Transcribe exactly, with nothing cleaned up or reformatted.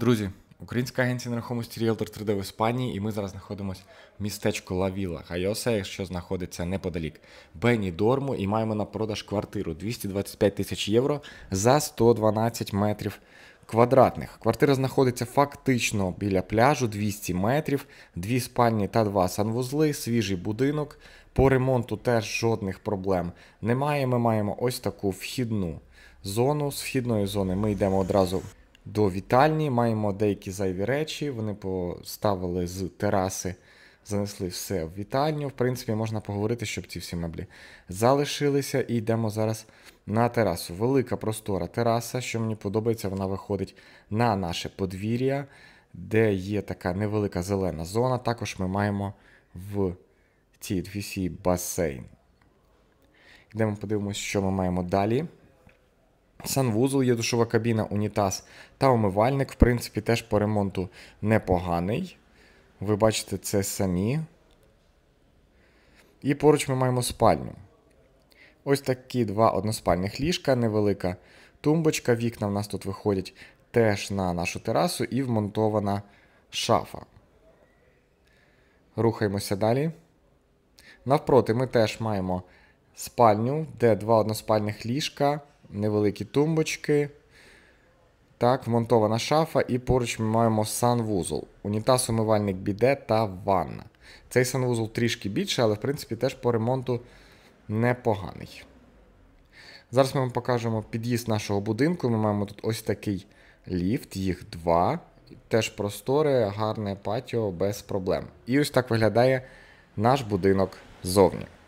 Друзі, українська агенція нерухомості Realtor три де в Іспанії, і ми зараз знаходимося в містечку Ла Вілла Гайоса, що знаходиться неподалік Бенідорму, і маємо на продаж квартиру двісті двадцять п'ять тисяч євро за сто дванадцять метрів квадратних. Квартира знаходиться фактично біля пляжу, двісті метрів, дві спальні та два санвузли, свіжий будинок. По ремонту теж жодних проблем немає. Ми маємо ось таку вхідну зону. З вхідної зони ми йдемо одразу до вітальні, маємо деякі зайві речі, вони поставили з тераси, занесли все в вітальню. В принципі, можна поговорити, щоб ці всі меблі залишилися. І йдемо зараз на терасу. Велика простора тераса, що мені подобається, вона виходить на наше подвір'я, де є така невелика зелена зона. Також ми маємо в цій двісі басейн. Йдемо подивимося, що ми маємо далі. Санвузол, є душова кабіна, унітаз та умивальник. В принципі, теж по ремонту непоганий. Ви бачите це самі. І поруч ми маємо спальню. Ось такі два односпальних ліжка, невелика тумбочка. Вікна в нас тут виходять теж на нашу терасу і вмонтована шафа. Рухаємося далі. Навпроти ми теж маємо спальню, де два односпальних ліжка, невеликі тумбочки, так, вмонтована шафа, і поруч ми маємо санвузол. Унітаз, умивальник, біде та ванна. Цей санвузол трішки більше, але в принципі теж по ремонту непоганий. Зараз ми вам покажемо під'їзд нашого будинку. Ми маємо тут ось такий ліфт, їх два. Теж просторе, гарне патіо, без проблем. І ось так виглядає наш будинок ззовні.